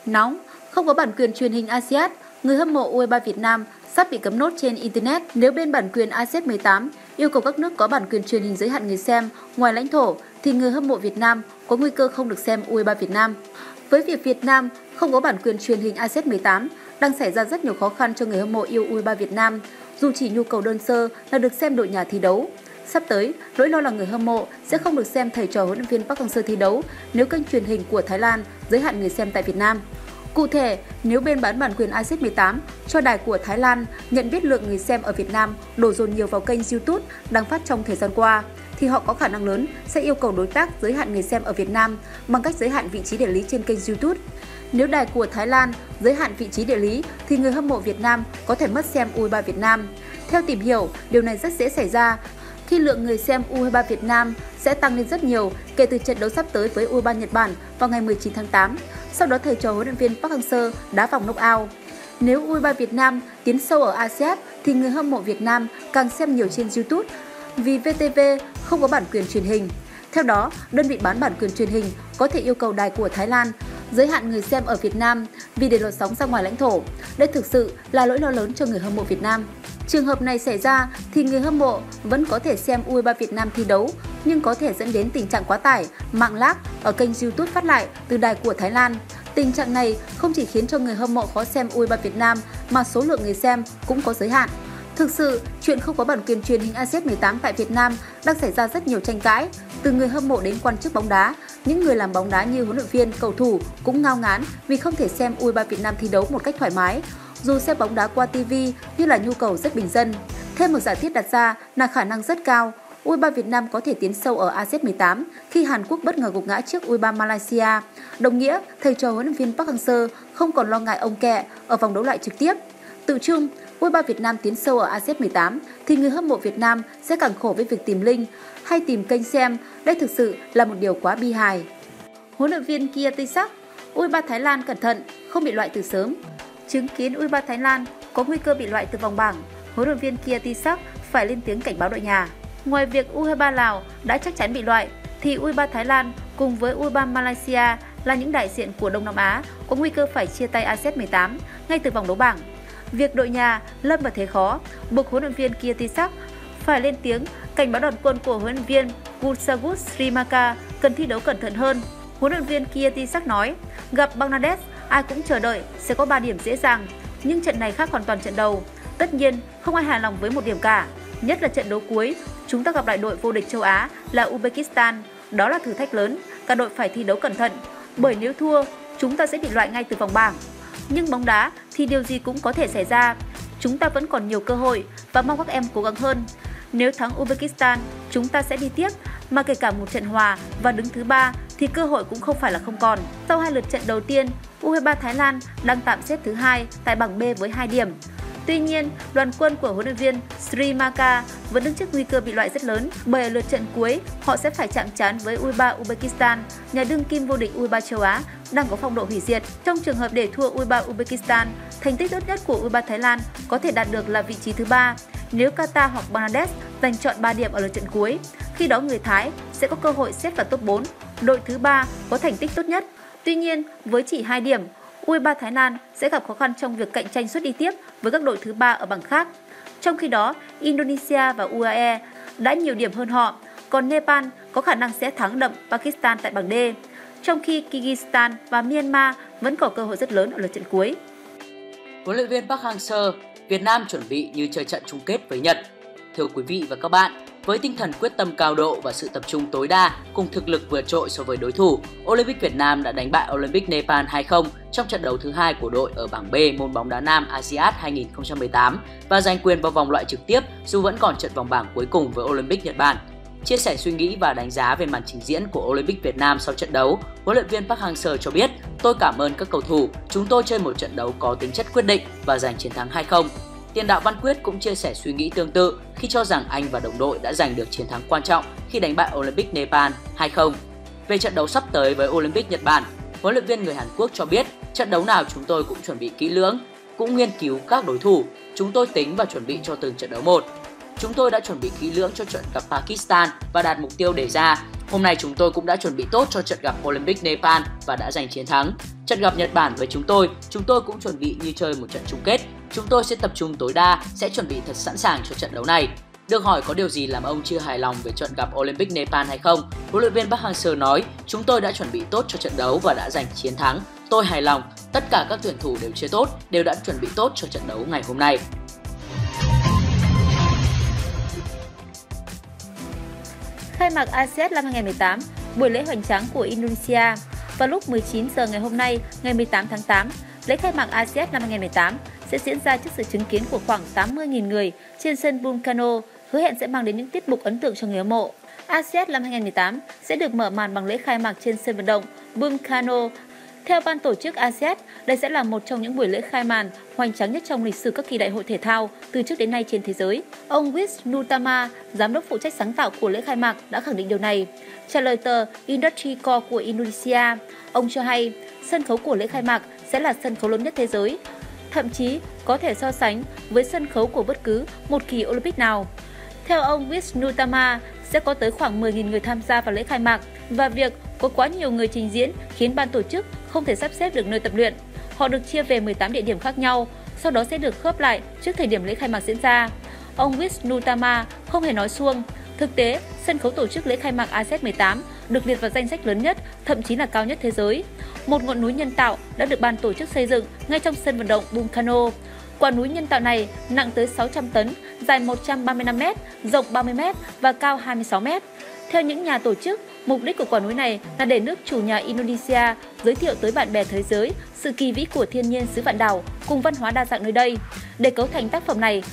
Nóng, không có bản quyền truyền hình ASEAN, người hâm mộ U23 Việt Nam sắp bị cấm nốt trên Internet nếu bên bản quyền ASEAN 18 yêu cầu các nước có bản quyền truyền hình giới hạn người xem ngoài lãnh thổ thì người hâm mộ Việt Nam có nguy cơ không được xem U23 Việt Nam. Với việc Việt Nam không có bản quyền truyền hình ASEAN 18 đang xảy ra rất nhiều khó khăn cho người hâm mộ yêu U23 Việt Nam, dù chỉ nhu cầu đơn sơ là được xem đội nhà thi đấu. Sắp tới, nỗi lo là người hâm mộ sẽ không được xem thầy trò huấn luyện viên Park Hang-seo thi đấu nếu kênh truyền hình của Thái Lan giới hạn người xem tại Việt Nam. Cụ thể, nếu bên bán bản quyền ASEAN 18 cho đài của Thái Lan nhận biết lượng người xem ở Việt Nam đổ dồn nhiều vào kênh YouTube đang phát trong thời gian qua, thì họ có khả năng lớn sẽ yêu cầu đối tác giới hạn người xem ở Việt Nam bằng cách giới hạn vị trí địa lý trên kênh YouTube. Nếu đài của Thái Lan giới hạn vị trí địa lý thì người hâm mộ Việt Nam có thể mất xem U23 Việt Nam. Theo tìm hiểu, điều này rất dễ xảy ra khi lượng người xem U23 Việt Nam sẽ tăng lên rất nhiều kể từ trận đấu sắp tới với U23 Nhật Bản vào ngày 19 tháng 8. Sau đó thầy trò huấn luyện viên Park Hang-seo đá vòng knock-out. Nếu U23 Việt Nam tiến sâu ở ASEAN thì người hâm mộ Việt Nam càng xem nhiều trên YouTube vì VTV không có bản quyền truyền hình. Theo đó, đơn vị bán bản quyền truyền hình có thể yêu cầu đài của Thái Lan giới hạn người xem ở Việt Nam vì để lọt sóng ra ngoài lãnh thổ. Đây thực sự là nỗi lo lớn cho người hâm mộ Việt Nam. Trường hợp này xảy ra thì người hâm mộ vẫn có thể xem U23 Việt Nam thi đấu, nhưng có thể dẫn đến tình trạng quá tải, mạng lag ở kênh YouTube phát lại từ đài của Thái Lan. Tình trạng này không chỉ khiến cho người hâm mộ khó xem U23 Việt Nam mà số lượng người xem cũng có giới hạn. Thực sự, chuyện không có bản quyền truyền hình ASEAN 18 tại Việt Nam đang xảy ra rất nhiều tranh cãi, từ người hâm mộ đến quan chức bóng đá. Những người làm bóng đá như huấn luyện viên, cầu thủ cũng ngao ngán vì không thể xem U23 Việt Nam thi đấu một cách thoải mái, dù xem bóng đá qua TV như là nhu cầu rất bình dân. Thêm một giả thiết đặt ra là khả năng rất cao U23 Việt Nam có thể tiến sâu ở ASEAN 18 khi Hàn Quốc bất ngờ gục ngã trước U23 Malaysia, đồng nghĩa thầy trò huấn luyện viên Park Hang-seo không còn lo ngại ông kẹ ở vòng đấu lại trực tiếp. Tự chung, U23 Việt Nam tiến sâu ở ASEAN 18 thì người hâm mộ Việt Nam sẽ càng khổ với việc tìm link hay tìm kênh xem. Đây thực sự là một điều quá bi hài. Huấn luyện viên Kiatisak, U23 Thái Lan cẩn thận, không bị loại từ sớm. Chứng kiến U23 Thái Lan có nguy cơ bị loại từ vòng bảng, huấn luyện viên Kiatisak phải lên tiếng cảnh báo đội nhà. Ngoài việc U23 Lào đã chắc chắn bị loại, thì U23 Thái Lan cùng với U23 Malaysia là những đại diện của Đông Nam Á có nguy cơ phải chia tay ASEAN 18 ngay từ vòng đấu bảng. Việc đội nhà lâm vào thế khó buộc huấn luyện viên Kiatisak phải lên tiếng cảnh báo đoàn quân của huấn luyện viên Gusagut Srimaka cần thi đấu cẩn thận hơn. Huấn luyện viên Kiatisak nói, gặp Bangladesh ai cũng chờ đợi sẽ có 3 điểm dễ dàng, nhưng trận này khác hoàn toàn trận đầu. Tất nhiên không ai hài lòng với một điểm cả, nhất là trận đấu cuối chúng ta gặp lại đội vô địch châu Á là Uzbekistan. Đó là thử thách lớn, cả đội phải thi đấu cẩn thận, bởi nếu thua chúng ta sẽ bị loại ngay từ vòng bảng. Nhưng bóng đá thì điều gì cũng có thể xảy ra, chúng ta vẫn còn nhiều cơ hội và mong các em cố gắng hơn. Nếu thắng Uzbekistan, chúng ta sẽ đi tiếp, mà kể cả một trận hòa và đứng thứ 3 thì cơ hội cũng không phải là không còn. Sau 2 lượt trận đầu tiên, U23 Thái Lan đang tạm xếp thứ 2 tại bảng B với 2 điểm. Tuy nhiên, đoàn quân của huấn luyện viên Srimaka vẫn đứng trước nguy cơ bị loại rất lớn, bởi ở lượt trận cuối họ sẽ phải chạm trán với U23 Uzbekistan, nhà đương kim vô địch U23 châu Á đang có phong độ hủy diệt. Trong trường hợp để thua U23 Uzbekistan, thành tích tốt nhất của U23 Thái Lan có thể đạt được là vị trí thứ 3 nếu Qatar hoặc Bangladesh giành chọn 3 điểm ở lượt trận cuối. Khi đó người Thái sẽ có cơ hội xếp vào top 4, đội thứ 3 có thành tích tốt nhất. Tuy nhiên, với chỉ 2 điểm, U23 Thái Lan sẽ gặp khó khăn trong việc cạnh tranh suất đi tiếp với các đội thứ 3 ở bảng khác. Trong khi đó, Indonesia và UAE đã nhiều điểm hơn họ, còn Nepal có khả năng sẽ thắng đậm Pakistan tại bảng D, trong khi Kyrgyzstan và Myanmar vẫn có cơ hội rất lớn ở lượt trận cuối. Huấn luyện viên Park Hang-seo, Việt Nam chuẩn bị như chơi trận chung kết với Nhật. Thưa quý vị và các bạn, với tinh thần quyết tâm cao độ và sự tập trung tối đa cùng thực lực vượt trội so với đối thủ, Olympic Việt Nam đã đánh bại Olympic Nepal 2-0 trong trận đấu thứ 2 của đội ở bảng B môn bóng đá nam ASEAN 2018 và giành quyền vào vòng loại trực tiếp dù vẫn còn trận vòng bảng cuối cùng với Olympic Nhật Bản. Chia sẻ suy nghĩ và đánh giá về màn trình diễn của Olympic Việt Nam sau trận đấu, huấn luyện viên Park Hang-seo cho biết: "Tôi cảm ơn các cầu thủ, chúng tôi chơi một trận đấu có tính chất quyết định và giành chiến thắng 2-0." Tiền đạo Văn Quyết cũng chia sẻ suy nghĩ tương tự khi cho rằng anh và đồng đội đã giành được chiến thắng quan trọng khi đánh bại Olympic Nepal 2-0. Về trận đấu sắp tới với Olympic Nhật Bản, huấn luyện viên người Hàn Quốc cho biết trận đấu nào chúng tôi cũng chuẩn bị kỹ lưỡng, cũng nghiên cứu các đối thủ, chúng tôi tính và chuẩn bị cho từng trận đấu một. Chúng tôi đã chuẩn bị kỹ lưỡng cho trận gặp Pakistan và đạt mục tiêu đề ra. Hôm nay chúng tôi cũng đã chuẩn bị tốt cho trận gặp Olympic Nepal và đã giành chiến thắng. Trận gặp Nhật Bản với chúng tôi cũng chuẩn bị như chơi một trận chung kết. Chúng tôi sẽ tập trung tối đa, sẽ chuẩn bị thật sẵn sàng cho trận đấu này. Được hỏi có điều gì làm ông chưa hài lòng về trận gặp Olympic Nepal hay không, huấn luyện viên Park Hang-seo nói, chúng tôi đã chuẩn bị tốt cho trận đấu và đã giành chiến thắng. Tôi hài lòng, tất cả các tuyển thủ đều chơi tốt, đều đã chuẩn bị tốt cho trận đấu ngày hôm nay. Khai mạc ASEAN năm 2018, buổi lễ hoành tráng của Indonesia. Vào lúc 19 giờ ngày hôm nay, ngày 18 tháng 8, lễ khai mạc ASEAN năm 2018 sẽ diễn ra trước sự chứng kiến của khoảng 80.000 người trên sân Bung Karno, hứa hẹn sẽ mang đến những tiết mục ấn tượng cho người hâm mộ. ASEAN năm 2018 sẽ được mở màn bằng lễ khai mạc trên sân vận động Bung Karno. Theo ban tổ chức ASEAN, đây sẽ là một trong những buổi lễ khai màn hoành tráng nhất trong lịch sử các kỳ đại hội thể thao từ trước đến nay trên thế giới. Ông Wisnutama, giám đốc phụ trách sáng tạo của lễ khai mạc, đã khẳng định điều này. Trả lời tờ Industry Co của Indonesia, ông cho hay sân khấu của lễ khai mạc sẽ là sân khấu lớn nhất thế giới, thậm chí có thể so sánh với sân khấu của bất cứ một kỳ Olympic nào. Theo ông Wisnutama, sẽ có tới khoảng 10.000 người tham gia vào lễ khai mạc và việc có quá nhiều người trình diễn khiến ban tổ chức không thể sắp xếp được nơi tập luyện. Họ được chia về 18 địa điểm khác nhau, sau đó sẽ được khớp lại trước thời điểm lễ khai mạc diễn ra. Ông Wisnutama không hề nói suông. Thực tế, sân khấu tổ chức lễ khai mạc ASEAN 18 được liệt vào danh sách lớn nhất, thậm chí là cao nhất thế giới. Một ngọn núi nhân tạo đã được ban tổ chức xây dựng ngay trong sân vận động Bung Karno. Quả núi nhân tạo này nặng tới 600 tấn, dài 135 m, rộng 30 m và cao 26 m. Theo những nhà tổ chức, mục đích của quả núi này là để nước chủ nhà Indonesia giới thiệu tới bạn bè thế giới sự kỳ vĩ của thiên nhiên xứ vạn đảo cùng văn hóa đa dạng nơi đây. Để cấu thành tác phẩm này,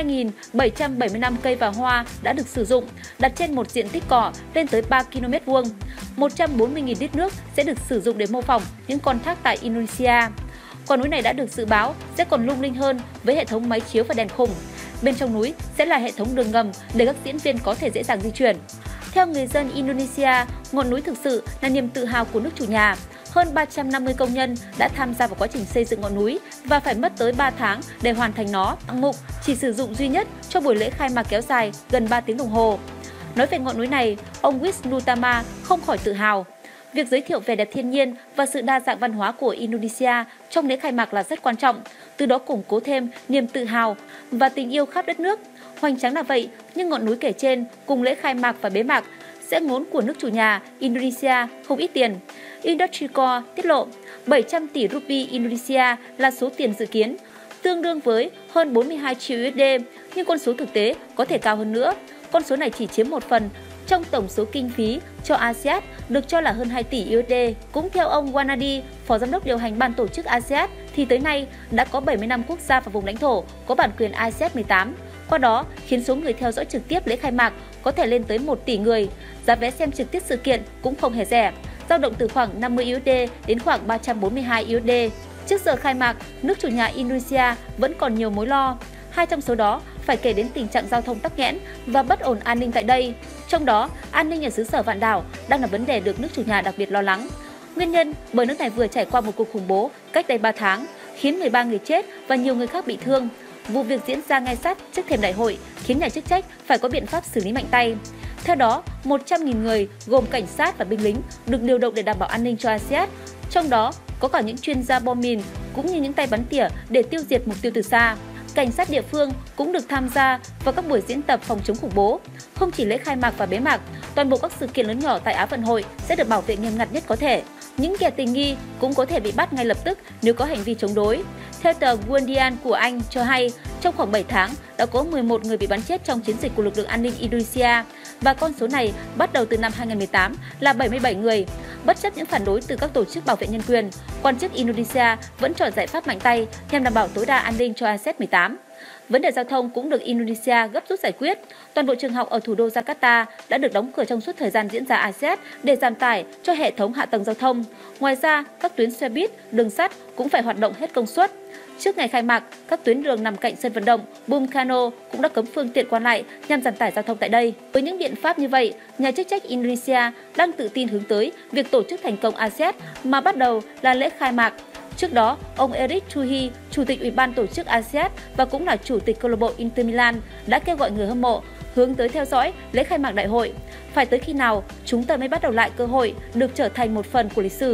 12.775 cây và hoa đã được sử dụng, đặt trên một diện tích cỏ lên tới 3 km². 140.000 lít nước sẽ được sử dụng để mô phỏng những con thác tại Indonesia. Quả núi này đã được dự báo sẽ còn lung linh hơn với hệ thống máy chiếu và đèn khủng. Bên trong núi sẽ là hệ thống đường ngầm để các diễn viên có thể dễ dàng di chuyển. Theo người dân Indonesia, ngọn núi thực sự là niềm tự hào của nước chủ nhà. Hơn 350 công nhân đã tham gia vào quá trình xây dựng ngọn núi và phải mất tới 3 tháng để hoàn thành nó. Hạng mục chỉ sử dụng duy nhất cho buổi lễ khai mạc kéo dài gần 3 tiếng đồng hồ. Nói về ngọn núi này, ông Wisnutama không khỏi tự hào. Việc giới thiệu vẻ đẹp thiên nhiên và sự đa dạng văn hóa của Indonesia trong lễ khai mạc là rất quan trọng, từ đó củng cố thêm niềm tự hào và tình yêu khắp đất nước. Hoành tráng là vậy, nhưng ngọn núi kể trên cùng lễ khai mạc và bế mạc sẽ ngốn của nước chủ nhà Indonesia không ít tiền. Industrico tiết lộ 700 tỷ rupee Indonesia là số tiền dự kiến, tương đương với hơn 42 triệu USD, nhưng con số thực tế có thể cao hơn nữa. Con số này chỉ chiếm một phần trong tổng số kinh phí cho ASEAN được cho là hơn 2 tỷ USD. Cũng theo ông Wanadi, Phó Giám đốc điều hành ban tổ chức ASEAN, thì tới nay đã có 75 quốc gia và vùng lãnh thổ có bản quyền ASEAN 18. Qua đó khiến số người theo dõi trực tiếp lễ khai mạc có thể lên tới 1 tỷ người. Giá vé xem trực tiếp sự kiện cũng không hề rẻ, dao động từ khoảng 50 USD đến khoảng 342 USD. Trước giờ khai mạc, nước chủ nhà Indonesia vẫn còn nhiều mối lo. Hai trong số đó phải kể đến tình trạng giao thông tắc nghẽn và bất ổn an ninh tại đây. Trong đó, an ninh ở xứ sở vạn đảo đang là vấn đề được nước chủ nhà đặc biệt lo lắng. Nguyên nhân bởi nước này vừa trải qua một cuộc khủng bố cách đây 3 tháng, khiến 13 người chết và nhiều người khác bị thương. Vụ việc diễn ra ngay sát trước thềm đại hội khiến nhà chức trách phải có biện pháp xử lý mạnh tay. Theo đó, 100.000 người gồm cảnh sát và binh lính được điều động để đảm bảo an ninh cho ASEAN. Trong đó có cả những chuyên gia bom mìn cũng như những tay bắn tỉa để tiêu diệt mục tiêu từ xa. Cảnh sát địa phương cũng được tham gia vào các buổi diễn tập phòng chống khủng bố. Không chỉ lễ khai mạc và bế mạc, toàn bộ các sự kiện lớn nhỏ tại Á vận hội sẽ được bảo vệ nghiêm ngặt nhất có thể. Những kẻ tình nghi cũng có thể bị bắt ngay lập tức nếu có hành vi chống đối. Theo tờ Guardian của Anh cho hay, trong khoảng 7 tháng đã có 11 người bị bắn chết trong chiến dịch của lực lượng an ninh Indonesia và con số này bắt đầu từ năm 2018 là 77 người. Bất chấp những phản đối từ các tổ chức bảo vệ nhân quyền, quan chức Indonesia vẫn chọn giải pháp mạnh tay nhằm đảm bảo tối đa an ninh cho ASEAN 18. Vấn đề giao thông cũng được Indonesia gấp rút giải quyết. Toàn bộ trường học ở thủ đô Jakarta đã được đóng cửa trong suốt thời gian diễn ra ASEAN để giảm tải cho hệ thống hạ tầng giao thông. Ngoài ra, các tuyến xe buýt, đường sắt cũng phải hoạt động hết công suất. Trước ngày khai mạc, các tuyến đường nằm cạnh sân vận động Bung Karno cũng đã cấm phương tiện qua lại nhằm giảm tải giao thông tại đây. Với những biện pháp như vậy, nhà chức trách Indonesia đang tự tin hướng tới việc tổ chức thành công ASEAN mà bắt đầu là lễ khai mạc. Trước đó, ông Eric Thuy, Chủ tịch Ủy ban tổ chức ASEAN và cũng là Chủ tịch câu lạc bộ Inter Milan đã kêu gọi người hâm mộ hướng tới theo dõi lễ khai mạc đại hội. Phải tới khi nào chúng ta mới bắt đầu lại cơ hội được trở thành một phần của lịch sử.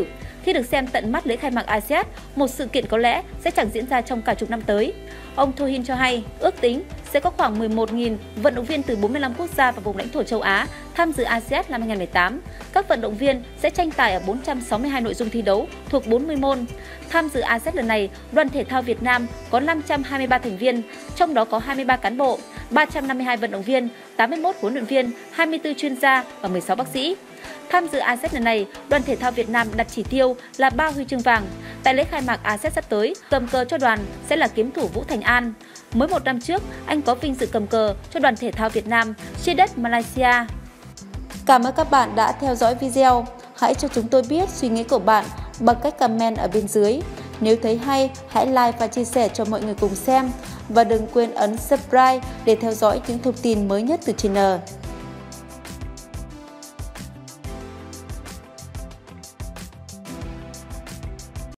khi được xem tận mắt lễ khai mạc ASEAN, một sự kiện có lẽ sẽ chẳng diễn ra trong cả chục năm tới. Ông Thohin cho hay, ước tính sẽ có khoảng 11.000 vận động viên từ 45 quốc gia và vùng lãnh thổ châu Á tham dự ASEAN năm 2008. Các vận động viên sẽ tranh tài ở 462 nội dung thi đấu thuộc 40 môn. Tham dự ASEAN lần này, đoàn thể thao Việt Nam có 523 thành viên, trong đó có 23 cán bộ, 352 vận động viên, 81 huấn luyện viên, 24 chuyên gia và 16 bác sĩ. Tham dự ASEAN lần này, đoàn thể thao Việt Nam đặt chỉ tiêu là 3 huy chương vàng. Tại lễ khai mạc ASEAN sắp tới, cầm cờ cho đoàn sẽ là kiếm thủ Vũ Thành An. Mới một năm trước, anh có vinh dự cầm cờ cho đoàn thể thao Việt Nam trên đất Malaysia. Cảm ơn các bạn đã theo dõi video. Hãy cho chúng tôi biết suy nghĩ của bạn bằng cách comment ở bên dưới. Nếu thấy hay, hãy like và chia sẻ cho mọi người cùng xem. Và đừng quên ấn subscribe để theo dõi những thông tin mới nhất từ channel.